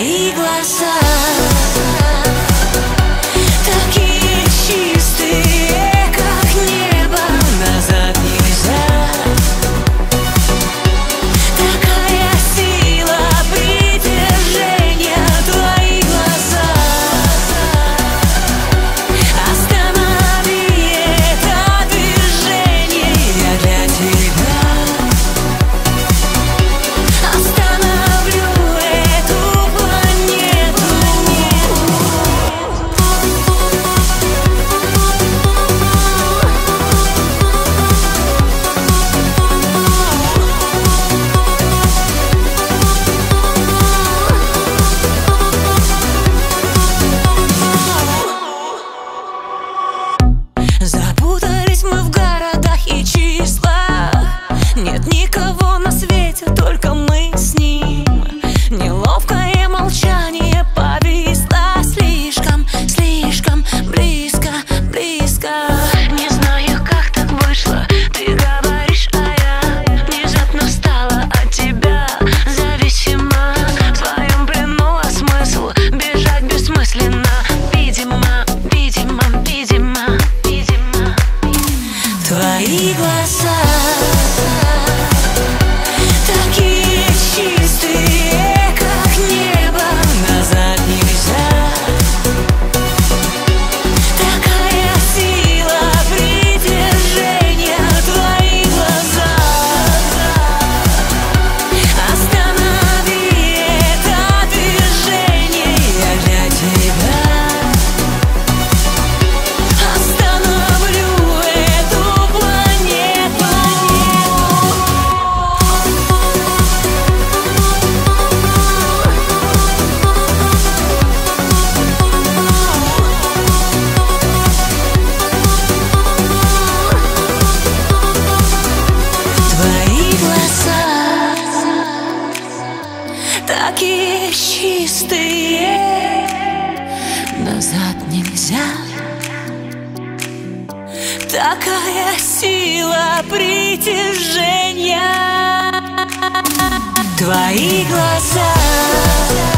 Твои глаза такие чистые, как небо, назад нельзя. Такая сила притяжения. Твои глаза, останови это движение. Я для тебя остановлю эту планету. Запутались мы в городах и числах. Нет никого на свете, только мы с ним. Неловкое молчание повисло слишком, слишком близко, близко. Не знаю, как так вышло. Ты говоришь, а я внезапно стала от тебя зависима. В своем плену, а смысл бежать бессмысленно. Видимо, видимо, видимо, видимо. Твои глаза такие чистые, как небо, назад нельзя. Такая сила притяжения. Твои глаза, останови это движение. Я для тебя остановлю эту планету. Твои глаза такие чистые, назад нельзя. Такая сила притяжения. Твои глаза